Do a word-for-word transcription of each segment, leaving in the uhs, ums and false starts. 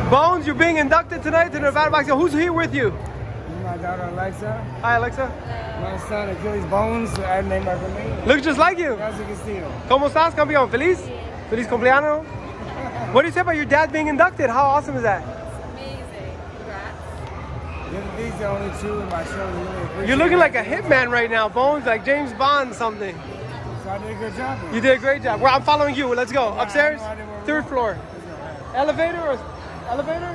Bones, you're being inducted tonight to Nevada Boxing. Who's here with you? My daughter Alexa. Hi, Alexa. My son Achilles Bones. I named her for me. Looks just like you. Gracias, Castillo. ¿Cómo estás, campeón? ¿Feliz? ¿Feliz cumpleaños? What do you say about your dad being inducted? How awesome is that? Amazing. Congrats. These are the only two in my show. Really appreciate You're looking it. like a hitman right now, Bones, like James Bond something. So I did a good job. You did a great job. Well, I'm following you. Let's go. Yeah, Upstairs? I know, I know where Third we're floor. Elevator or elevator?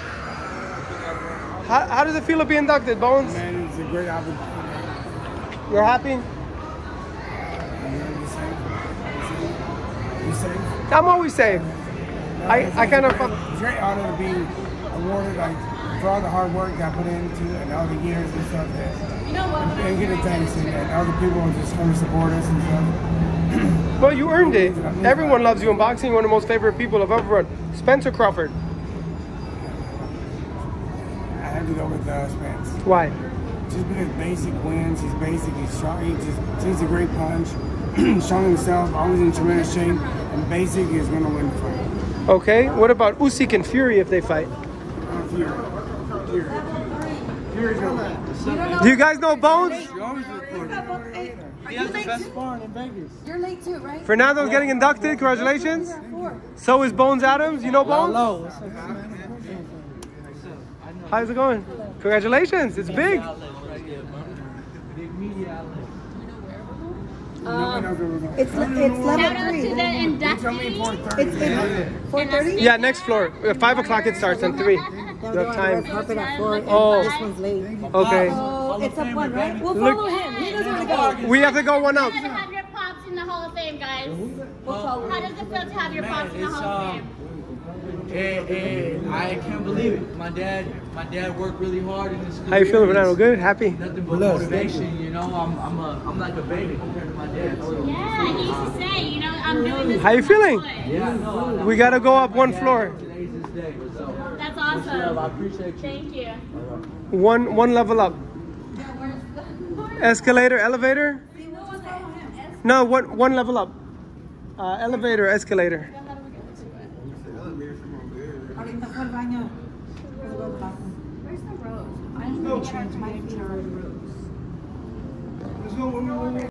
How, how does it feel to be inducted, Bones? Man, it's a great opportunity. You're happy? You safe? I'm always safe. I, I kind of... It's a great honor to be awarded, like, for all the hard work I put into it and all the years and stuff that, You know what? and get the thanks and, and all the people who just come to support us and stuff. Well, you earned it. Everyone loves you in boxing. You're one of the most favorite people I've ever run. Spencer Crawford. I had to go with uh, Spence. Why? Just because basic wins, he's basic, he's strong, he just takes a great punch, showing himself, always in tremendous shape, and basic is going to win the fight. Okay. What about Usyk and Fury if they fight? Uh, Fury. Fury. Fury's going to win. Do you guys know Bones? You always record it. Are you late too? Sparring in Vegas. You're late too, right? Fernando's getting inducted. Congratulations. So is Bones Adams. You know Bones? How's it going? Congratulations. It's big. Um, It's it's level Shout out three. to the inductee. It's it's four thirty. Yeah, next floor. At five o'clock it starts and three. No, You they're have on the red time. carpet at four. and Oh. This one's late. Okay. Oh, it's up one, right? We'll Look- follow him. He doesn't want to go. We have to go one up. To have your pops in the Hall of Fame, guys. We'll follow How him. does it feel to have your pops in the it's, Hall of um, Fame? And, and I can't believe it. My dad, my dad worked really hard in this career. How you feeling, Fernando? Good? Happy? Nothing but motivation, you know. I'm, I'm, a, I'm like a baby compared to my dad. So, Yeah, he used to say, you know, I'm doing this. How you for my feeling? boy. yeah, no, We gotta go up one floor. today's his day. So, That's much love. I awesome. appreciate you. Thank you. One one level up. Escalator, elevator? No, one one level up. Uh, elevator, escalator. Ahorita fue al baño. Where's the rose? I need to change my favorite rose.